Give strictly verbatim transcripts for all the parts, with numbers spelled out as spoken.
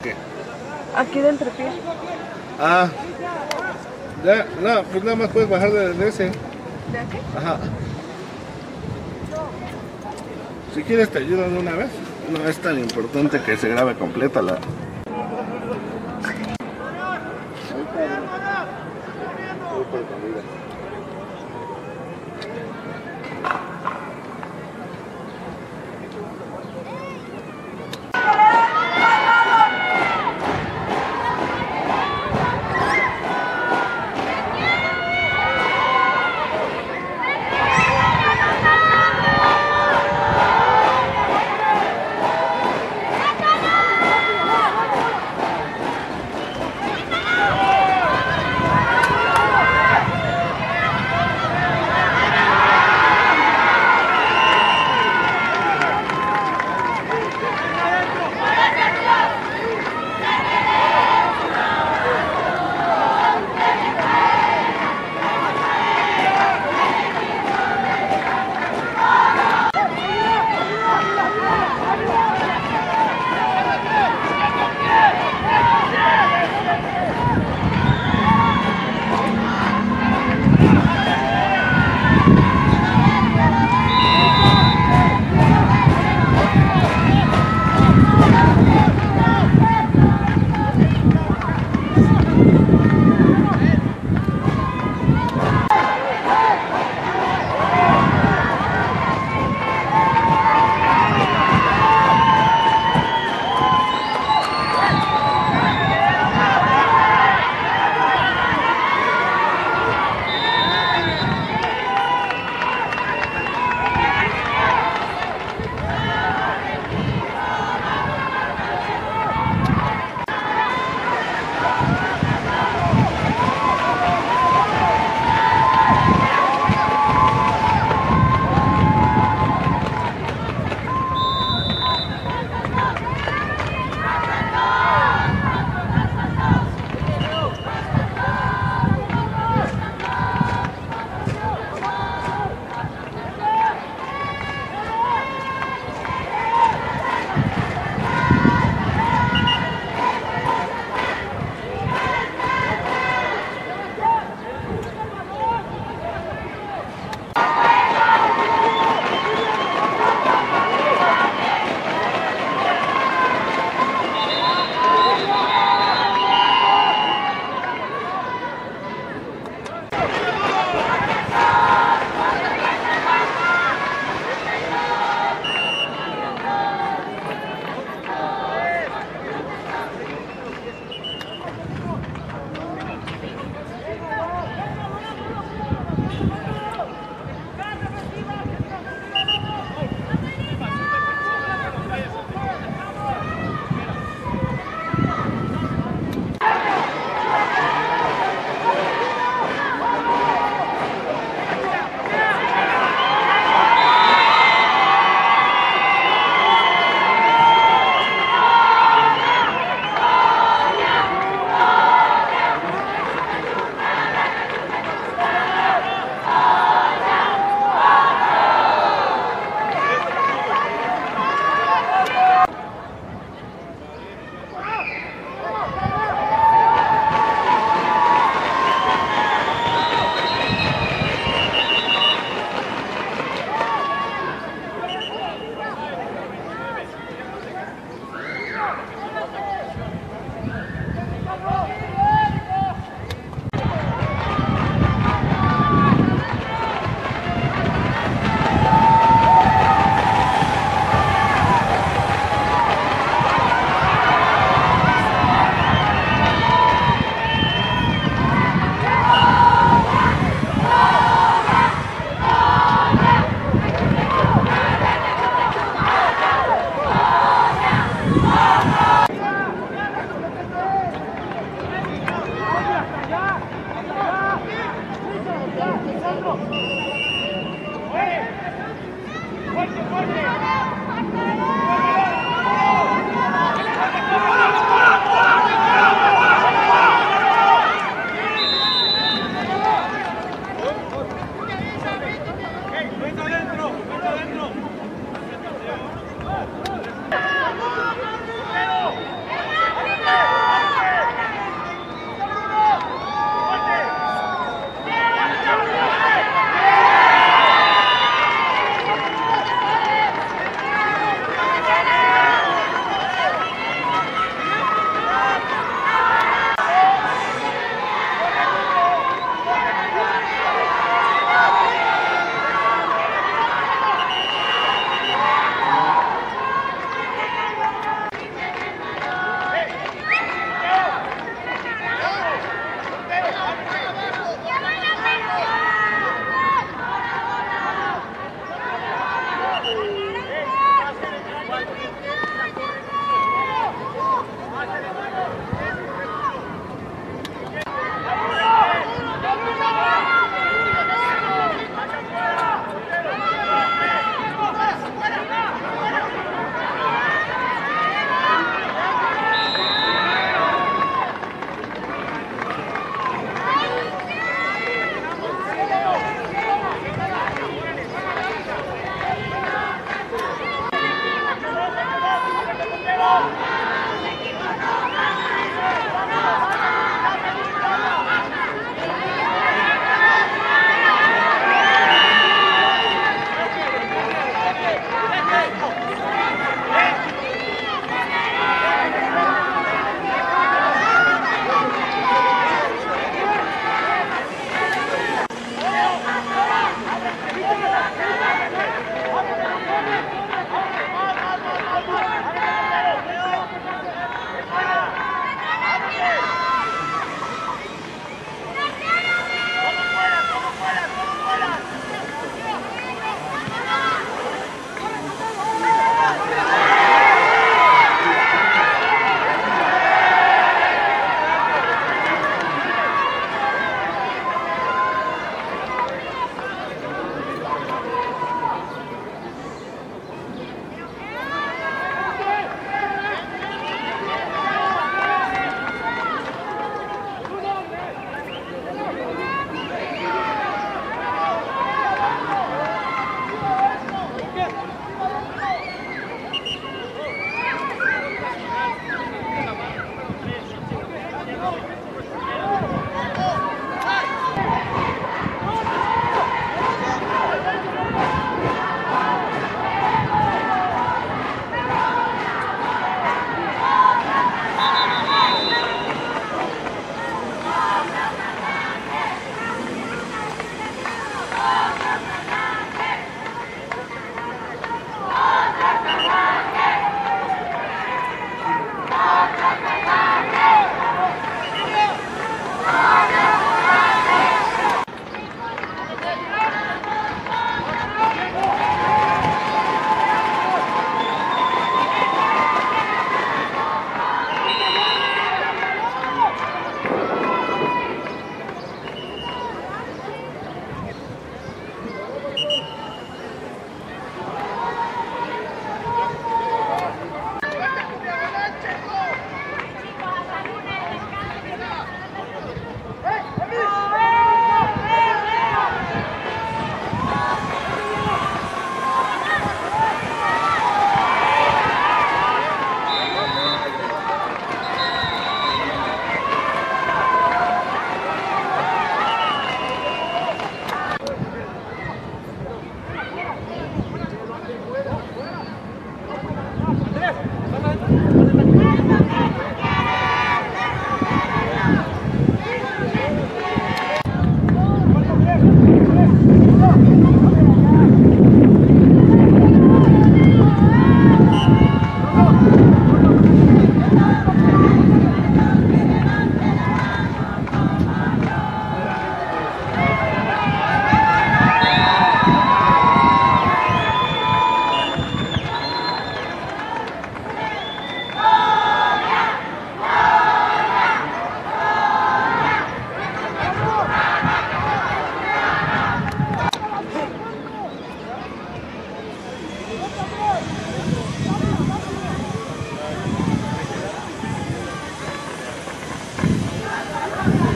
¿Qué? Aquí de entrepié. Ah, ya, no, pues nada más puedes bajar de, de ese. ¿De aquí? Ajá. Si quieres te ayudo de una vez. No es tan importante que se grabe completa la...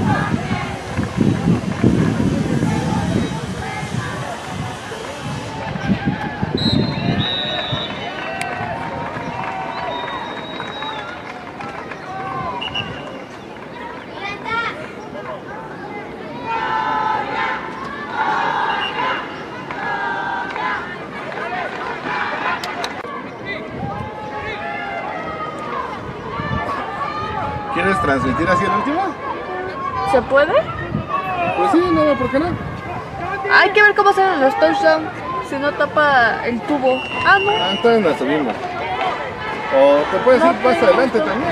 ¿Quieres transmitir así el último? ¿Se puede? Pues sí, no, ¿por qué no? Hay que ver cómo salen los touchdowns. Si no tapa el tubo. Ah, no. Ah, entonces nos subimos. O te puedes No, ir más pero- adelante también.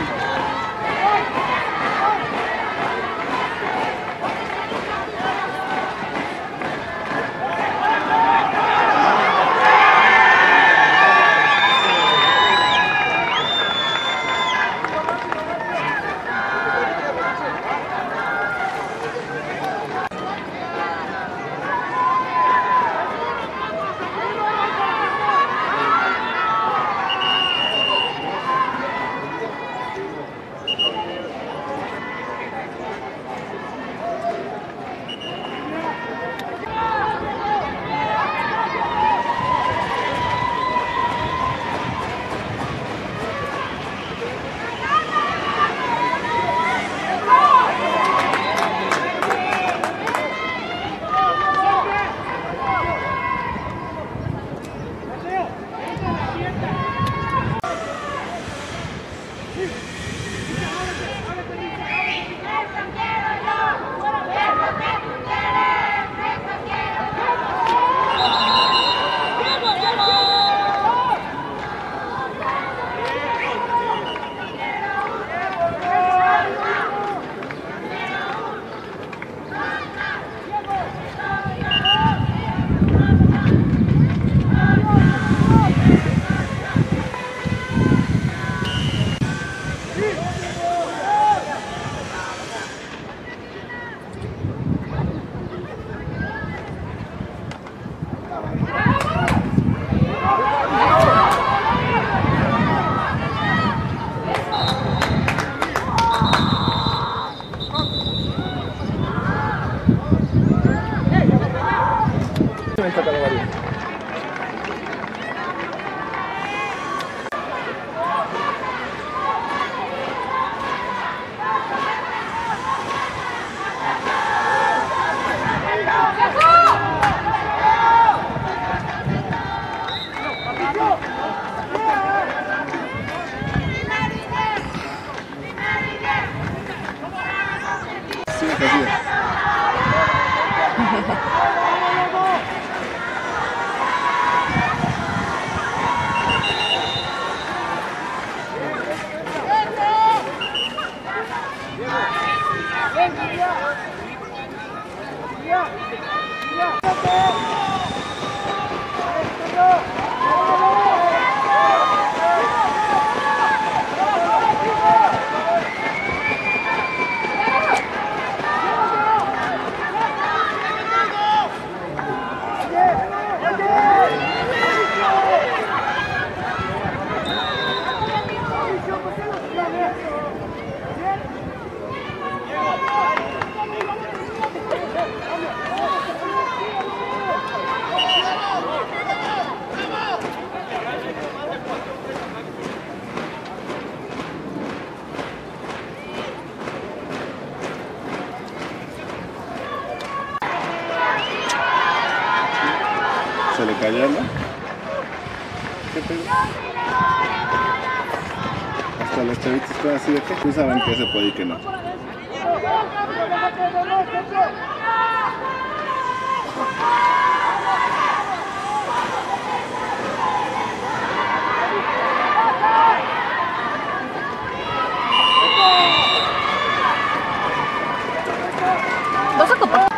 Se le cayó, ¿no? ¿Qué pedo? Hasta los chavitos están así de que sí saben que se puede y que no. ¿Vas a copar?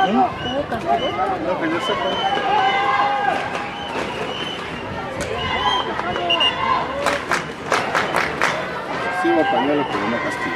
¿Hubo castigo? No, que yo sepa. Sí hubo pañuelo, pero no castigo.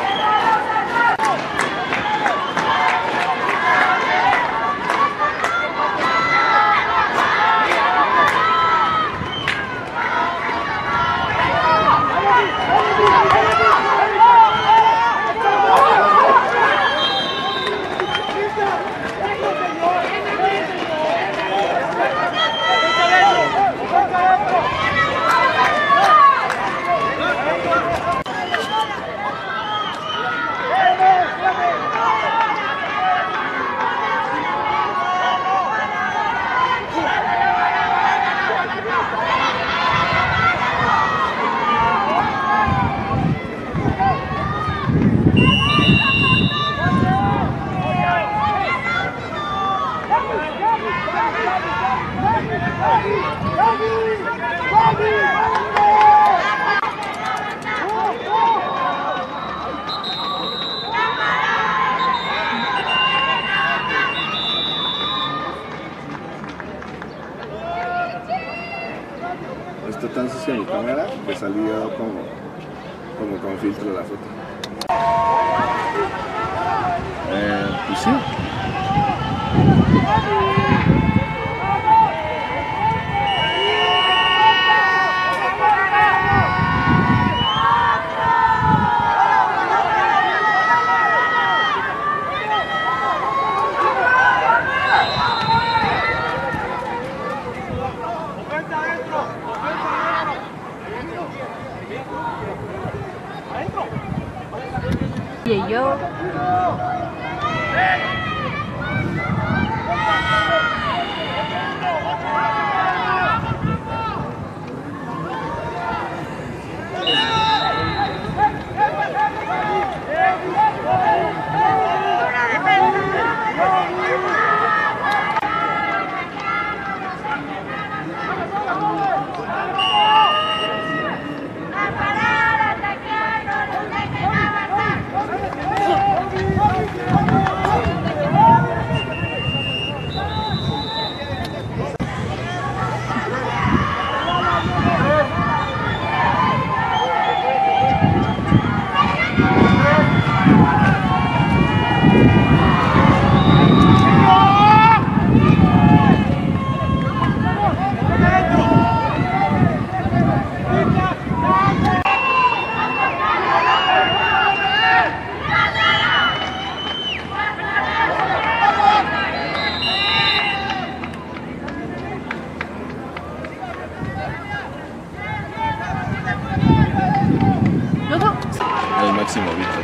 Está tan sucia mi cámara que salió como, como con filtro la foto. Eh, pues sí. Y yo. El máximo Víctor.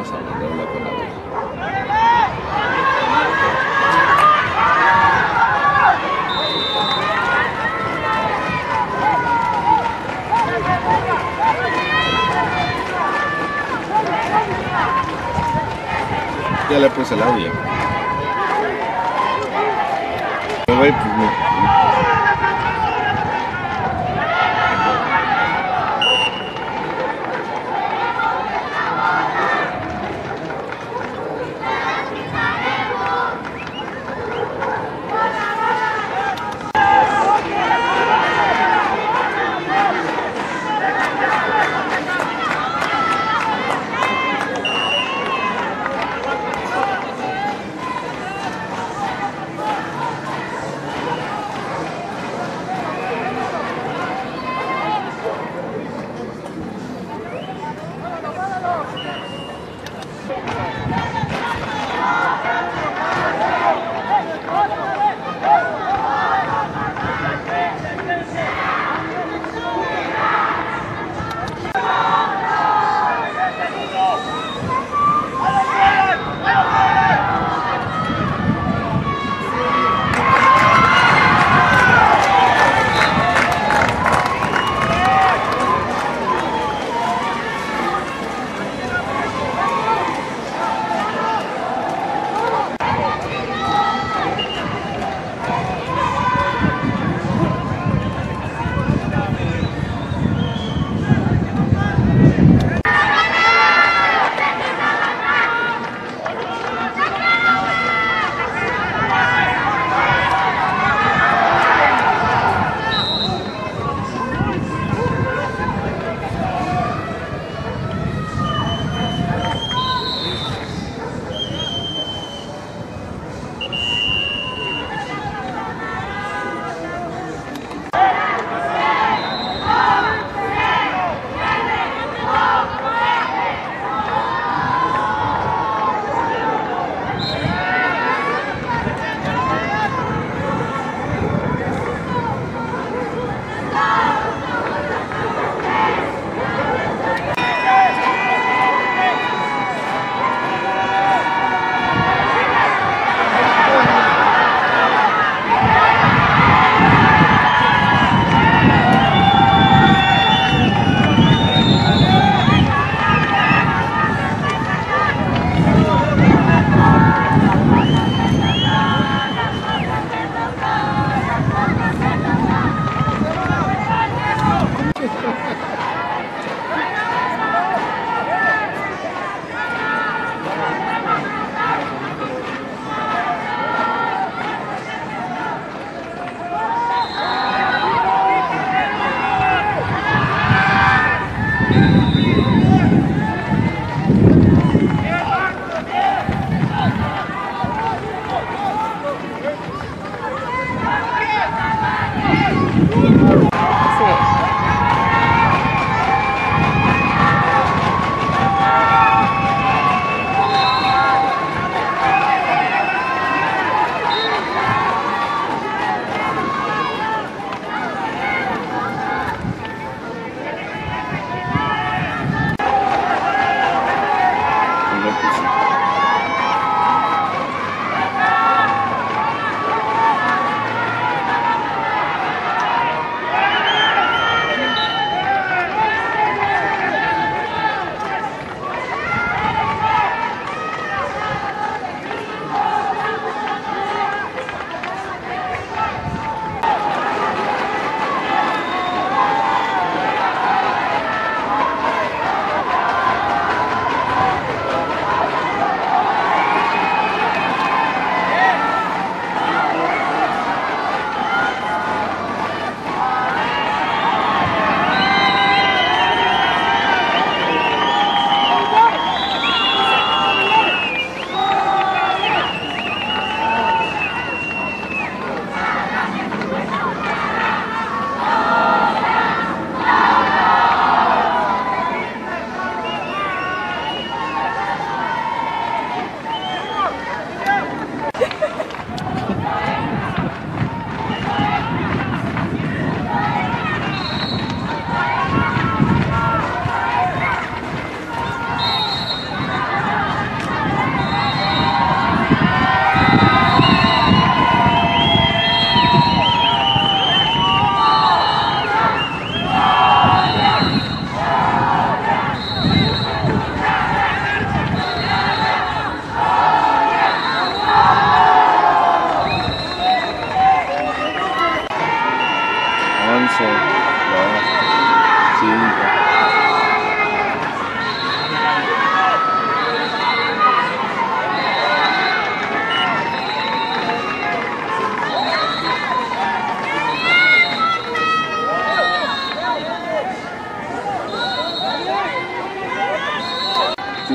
vamos a mandarla con la abuela. Ya le puse el audio. Me voy, pues, me...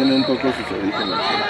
tiene un poco sus orígenes. ¿Sí?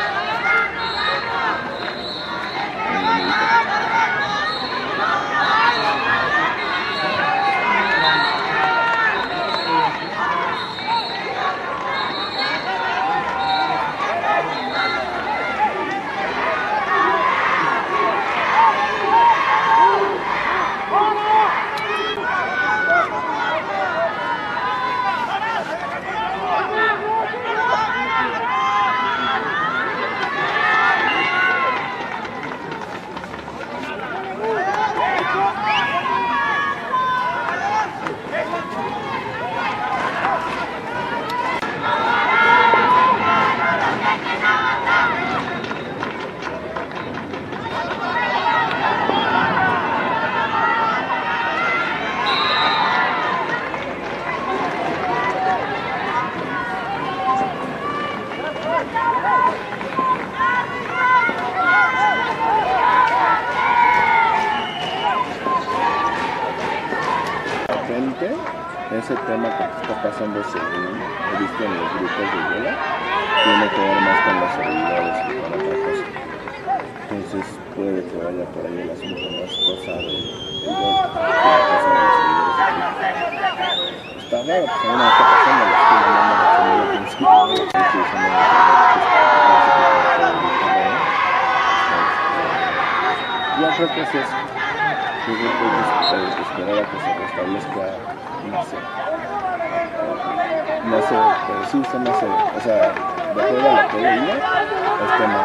Ese tema que está pasando según he visto en los grupos de yoga tiene que ver más con las habilidades que con otra cosa. Entonces puede que vaya por ahí el asunto, no es cosa de, de yoga, es cosa de los seguidores aquí. Está raro, pues a mí no me está pasando, lo estoy mandando a la familia al principio, no lo estoy usando la yo creo que es eso. Yo creo que es esperar a que se restablezca. No sé, no sé, pero sí se me hace, o sea, de acuerdo a lo que leía, este no.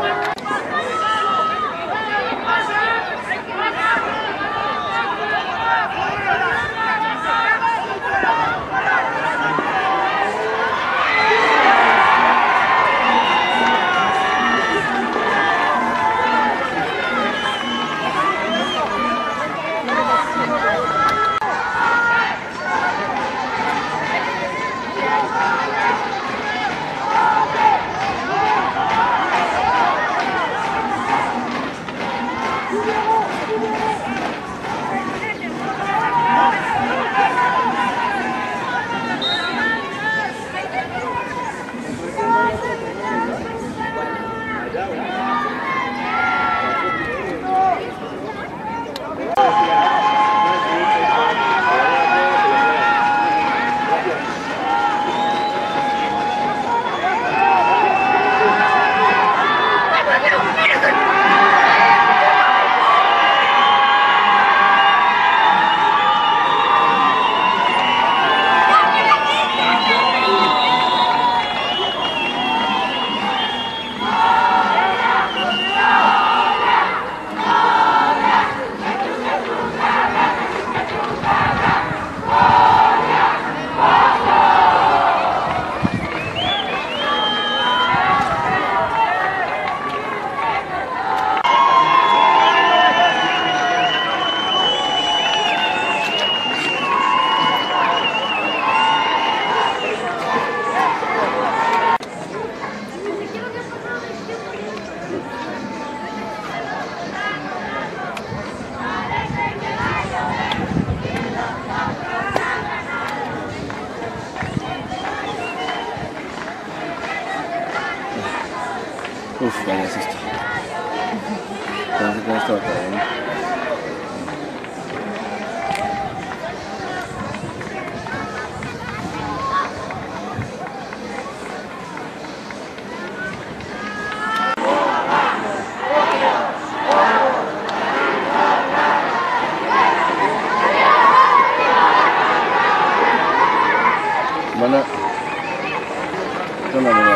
Uf, vaya susto. Pensé que no estaba cayendo. Bueno, bueno, mira.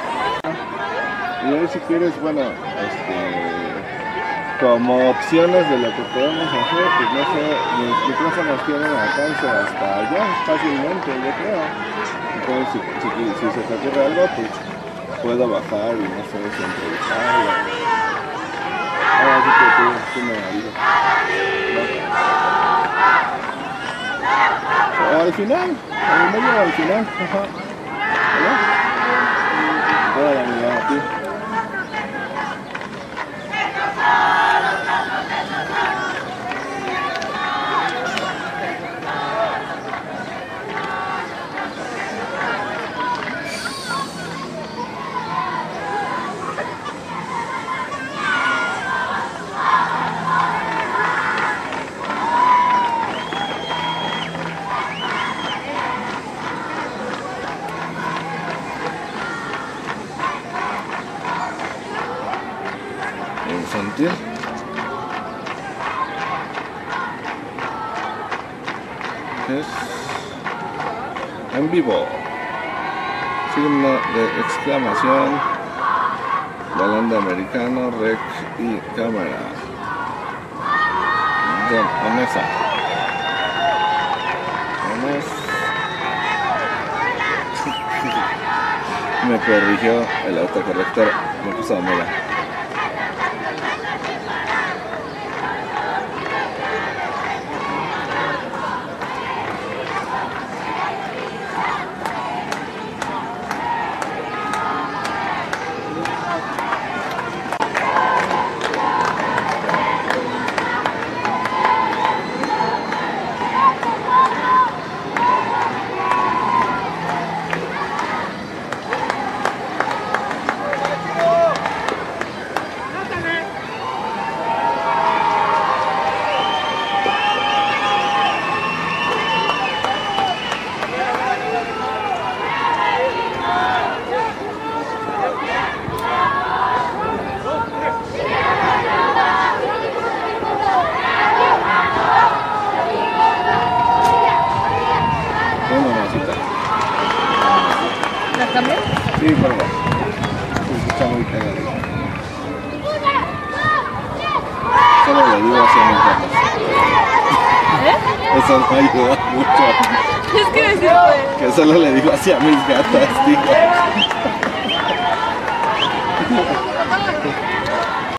Y hoy si quieres, bueno, este, como opciones de lo que podemos hacer, pues no sé, mis micrófonos tienen alcance hasta allá fácilmente, yo creo. Entonces, si, si, si se te ocurre algo, pues puedo bajar y no sé, si entrevistarlo. Ahora sí que tú, tú me ayudas. ¿No? Al final, al medio al final, ajá. ¿Vale? Hola, amiga, a ti. transmitir. Es en vivo. Signo de exclamación. Volante americano, rec y cámara. Don Onesa. Ones. Me corrigió el autocorrector. Me puso Omega. ¿La cambias? Sí, por favor. Se escucha muy pegadito. Solo le digo hacia mis gatas. ¿Eh? Eso no ayuda mucho. Es que decir, pues. Que solo le digo hacia mis gatas, digo.